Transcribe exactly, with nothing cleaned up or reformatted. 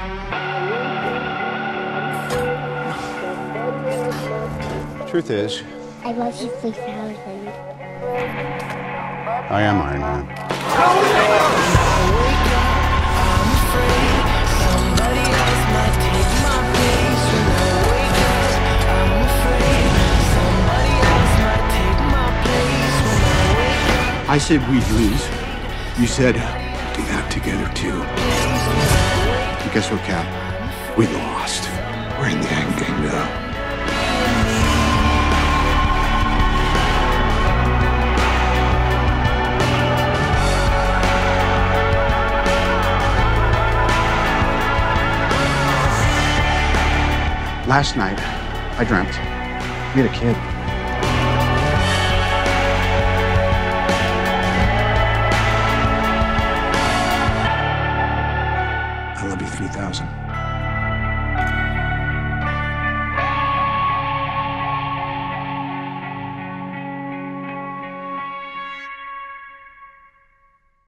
Truth is, I love you three thousand. I am Iron Man. I said we'd lose. You said do that together too. And guess what, Cap? We lost. We're in the end game now. Last night, I dreamt we had a kid. I love you three thousand.